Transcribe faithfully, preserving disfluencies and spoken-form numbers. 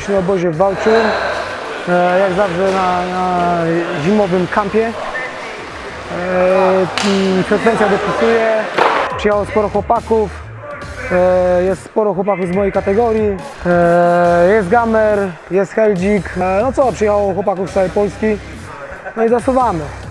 Byliśmy w obozie w Wałczu, jak zawsze na, na zimowym kampie. Frekwencja dopisuje, przyjechało sporo chłopaków, jest sporo chłopaków z mojej kategorii, jest Gamer, jest Heldzik, no co, przyjechało chłopaków z całej Polski, no i zasuwamy.